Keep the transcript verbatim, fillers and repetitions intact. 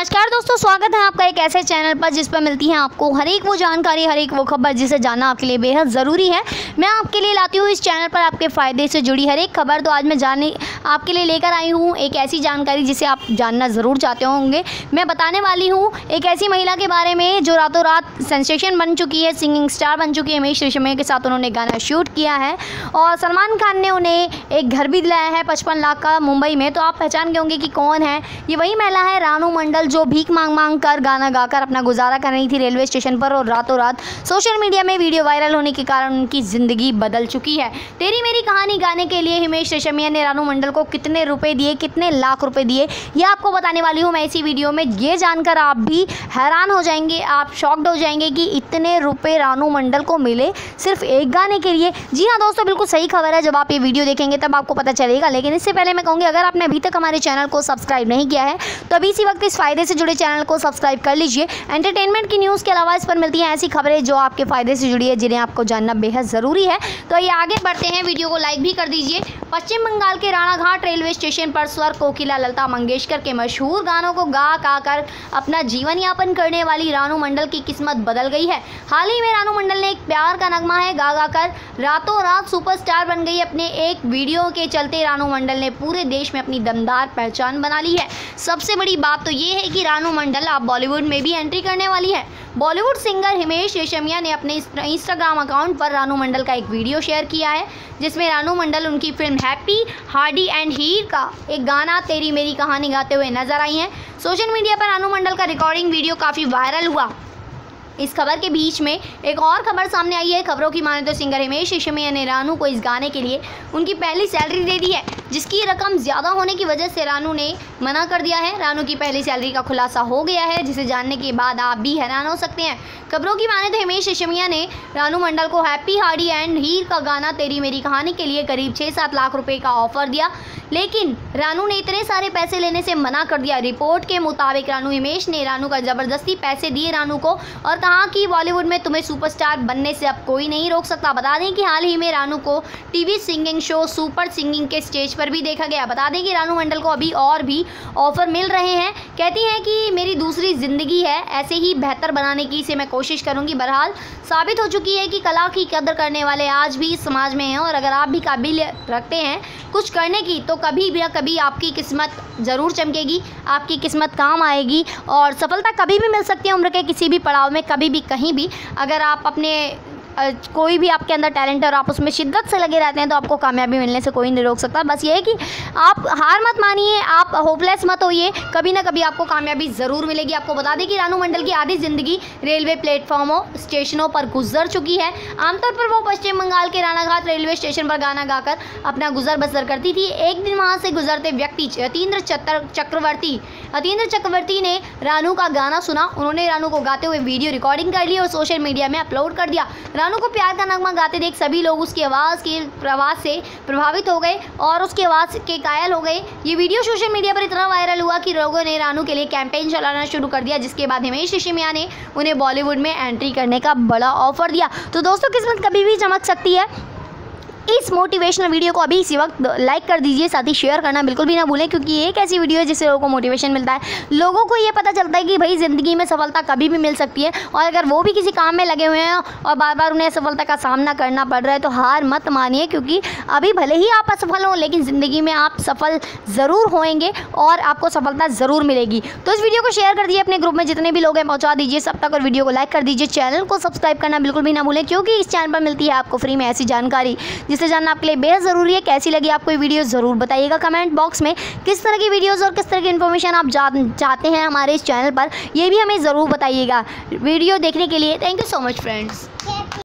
नमस्कार दोस्तों, स्वागत है आपका एक ऐसे चैनल पर जिस पर मिलती है आपको हर एक वो जानकारी, हर एक वो खबर जिसे जानना आपके लिए बेहद ज़रूरी है। मैं आपके लिए लाती हूँ इस चैनल पर आपके फ़ायदे से जुड़ी हर एक खबर। तो आज मैं जानने आपके लिए लेकर आई हूँ एक ऐसी जानकारी जिसे आप जानना ज़रूर चाहते होंगे। मैं बताने वाली हूँ एक ऐसी महिला के बारे में जो रातों रात सेंसेशन बन चुकी है, सिंगिंग स्टार बन चुकी है। हिमेश रेशमिया के साथ उन्होंने गाना शूट किया है और सलमान खान ने उन्हें एक घर भी दिलाया है पचपन लाख का मुंबई में। तो आप पहचान गए होंगे कि कौन है। ये वही महिला है रानू मंडल, जो भीख मांग मांग कर गाना गाकर अपना गुजारा कर रही थी रेलवे स्टेशन पर, और रातों रात सोशल मीडिया में वीडियो वायरल होने के कारण उनकी ज़िंदगी बदल चुकी है। तेरी मेरी कहानी गाने के लिए हिमेश रेशमिया ने रानू मंडल को कितने रुपए दिए, कितने लाख रुपए दिए, ये आपको बताने वाली हूँ मैं इसी वीडियो में। ये जानकर आप भी हैरान हो जाएंगे, आप शॉक्ड हो जाएंगे कि इतने रुपए रानू मंडल को मिले सिर्फ एक गाने के लिए। जी हाँ दोस्तों, बिल्कुल सही खबर है। जब आप ये वीडियो देखेंगे तब आपको पता चलेगा। लेकिन इससे पहले मैं कहूँगी, अगर आपने अभी तक हमारे चैनल को सब्सक्राइब नहीं किया है तो अभी इसी वक्त इस फायदे से जुड़े चैनल को सब्सक्राइब कर लीजिए। एंटरटेनमेंट की न्यूज़ के अलावा इस पर मिलती हैं ऐसी खबरें जो आपके फ़ायदे से जुड़ी है, जिन्हें आपको जानना बेहद ज़रूरी है। तो ये आगे बढ़ते हैं, वीडियो को लाइक भी कर दीजिए। पश्चिम बंगाल के राणाघाट रेलवे स्टेशन पर स्वर कोकिला लता मंगेशकर के मशहूर गानों को गा गा कर अपना जीवन यापन करने वाली रानू मंडल की किस्मत बदल गई है। हाल ही में रानू मंडल ने एक प्यार का नगमा है गा गा कर रातों रात सुपरस्टार बन गई। अपने एक वीडियो के चलते रानू मंडल ने पूरे देश में अपनी दमदार पहचान बना ली है। सबसे बड़ी बात तो ये है कि रानू मंडल अब बॉलीवुड में भी एंट्री करने वाली है। बॉलीवुड सिंगर हिमेश रेशमिया ने अपने इंस्टाग्राम अकाउंट पर रानू मंडल का एक वीडियो शेयर किया है, जिसमें रानू मंडल उनकी फिल्म हैप्पी हार्डी एंड हीर का एक गाना तेरी मेरी कहानी गाते हुए नजर आई हैं। सोशल मीडिया पर रानू मंडल का रिकॉर्डिंग वीडियो काफ़ी वायरल हुआ। इस खबर के बीच में एक और खबर सामने आई है। खबरों की माने तो सिंगर हिमेश रेशमिया ने रानू को इस गाने के लिए उनकी पहली सैलरी दे दी है, जिसकी रकम ज़्यादा होने की वजह से रानू ने मना कर दिया है। रानू की पहली सैलरी का खुलासा हो गया है, जिसे जानने के बाद आप भी हैरान हो सकते हैं। खबरों की माने तो हिमेश रेशमिया ने रानू मंडल को हैप्पी हार्डी एंड हीर का गाना तेरी मेरी कहानी के लिए करीब छः सात लाख रुपए का ऑफर दिया, लेकिन रानू ने इतने सारे पैसे लेने से मना कर दिया। रिपोर्ट के मुताबिक रानू हिमेश ने रानू का ज़बरदस्ती पैसे दिए रानू को और कहा कि बॉलीवुड में तुम्हें सुपरस्टार बनने से अब कोई नहीं रोक सकता। बता दें कि हाल ही में रानू को TV singing show Super Singing के स्टेज पर भी देखा गया। बता दें कि रानू मंडल को अभी और भी ऑफर मिल रहे हैं। कहती हैं कि मेरी दूसरी ज़िंदगी है, ऐसे ही बेहतर बनाने की इसे मैं कोशिश करूंगी। बहरहाल साबित हो चुकी है कि कला की कदर करने वाले आज भी इस समाज में हैं, और अगर आप भी काबिलियत रखते हैं कुछ करने की तो कभी भी कभी आपकी किस्मत ज़रूर चमकेगी, आपकी किस्मत काम आएगी और सफलता कभी भी मिल सकती है उम्र के किसी भी पड़ाव में, कभी भी कहीं भी। अगर आप अपने कोई भी आपके अंदर टैलेंट है और आप उसमें शिद्दत से लगे रहते हैं तो आपको कामयाबी मिलने से कोई नहीं रोक सकता। बस ये है कि आप हार मत मानिए, आप होपलेस मत होइए, कभी ना कभी आपको कामयाबी ज़रूर मिलेगी। आपको बता दें कि रानू मंडल की आधी ज़िंदगी रेलवे प्लेटफॉर्मों स्टेशनों पर गुजर चुकी है। आमतौर पर वो पश्चिम बंगाल के राणाघाट रेलवे स्टेशन पर गाना गाकर अपना गुजर बसर करती थी। एक दिन वहाँ से गुजरते व्यक्ति अतीन्द्र चक्रवर्ती अतीन्द्र चक्रवर्ती ने रानू का गाना सुना। उन्होंने रानू को गाते हुए वीडियो रिकॉर्डिंग कर ली और सोशल मीडिया में अपलोड कर दिया। रानू को प्यार का नगमा गाते देख सभी लोग उसकी आवाज़ की आवाज़ से प्रभावित हो गए और उसकी आवाज़ के कायल हो गए। ये वीडियो सोशल मीडिया पर इतना वायरल हुआ कि लोगों ने रानू के लिए कैंपेन चलाना शुरू कर दिया, जिसके बाद हिमेश रेशमिया ने उन्हें बॉलीवुड में एंट्री करने का बड़ा ऑफर दिया। तो दोस्तों, किस्मत कभी भी चमक सकती है। इस मोटिवेशनल वीडियो को अभी इसी वक्त लाइक कर दीजिए, साथ ही शेयर करना बिल्कुल भी ना भूलें, क्योंकि ये एक ऐसी वीडियो है जिससे लोगों को मोटिवेशन मिलता है। लोगों को ये पता चलता है कि भाई ज़िंदगी में सफलता कभी भी मिल सकती है, और अगर वो भी किसी काम में लगे हुए हैं और बार बार उन्हें असफलता का सामना करना पड़ रहा है तो हार मत मानिए, क्योंकि अभी भले ही आप असफल हों लेकिन ज़िंदगी में आप सफल ज़रूर होएंगे और आपको सफलता ज़रूर मिलेगी। तो इस वीडियो को शेयर कर दिए, अपने ग्रुप में जितने भी लोग हैं पहुँचा दीजिए सब तक, और वीडियो को लाइक कर दीजिए। चैनल को सब्सक्राइब करना बिल्कुल भी ना भूलें, क्योंकि इस चैनल पर मिलती है आपको फ्री में ऐसी जानकारी जिसे जानना आपके लिए बेहद ज़रूरी है। कैसी लगी आपको ये वीडियो ज़रूर बताइएगा कमेंट बॉक्स में। किस तरह की वीडियोस और किस तरह की इन्फॉर्मेशन आप चाहते हैं हमारे इस चैनल पर, ये भी हमें ज़रूर बताइएगा। वीडियो देखने के लिए thank you so much friends.